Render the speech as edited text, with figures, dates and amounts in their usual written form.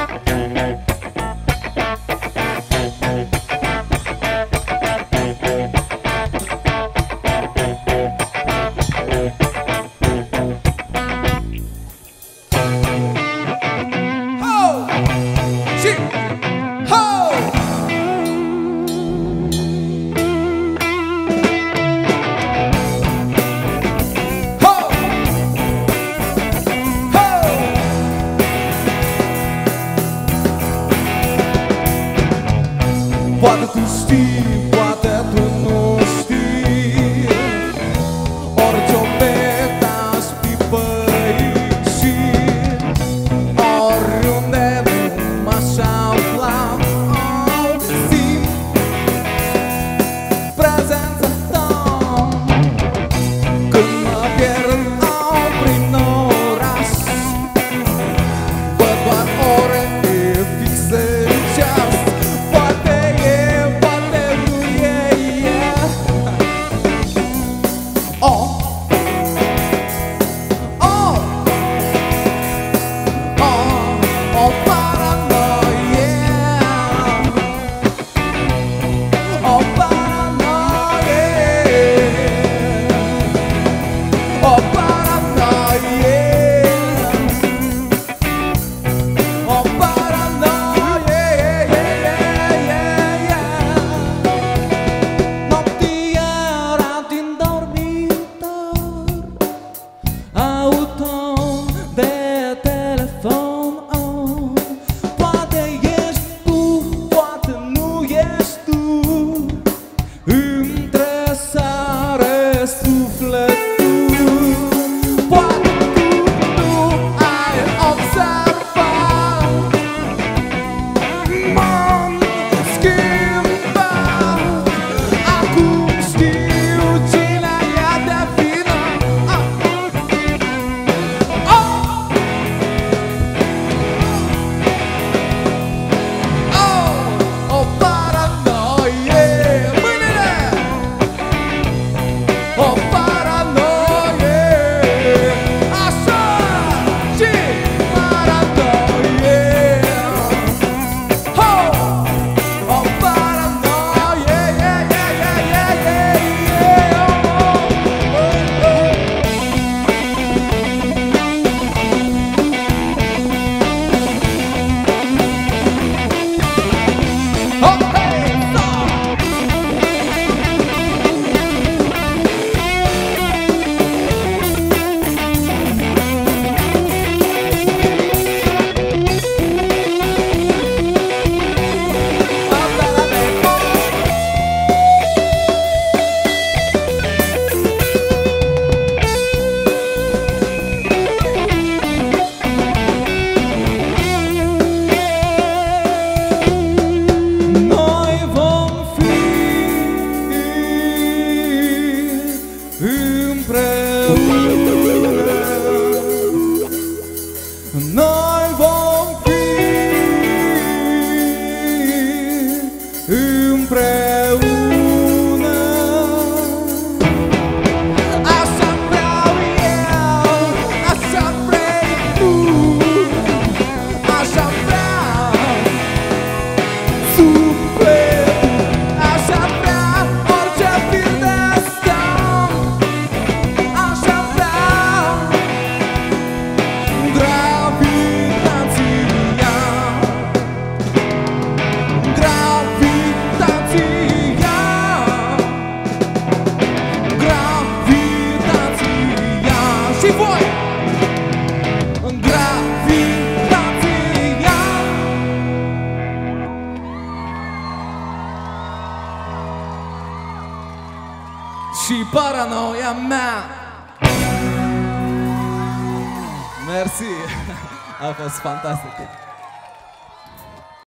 Poate tu știi, poate tu nu știi. Orice-o bet aș pipăi și oriunde nu m-aș afla, simt prezența ta. Când mă pierd prin oraș, văd doar ore fixe în ceas. Noi vom fi împreună. Așa vreau eu, așa vrei tu, așa vreau sufletul, așa vrea orice fir de stăm, așa vreau gravitația, gravitația, gravitația. Și voi! Gravitația. Și paranoia mea. Merci. A fost fantastic.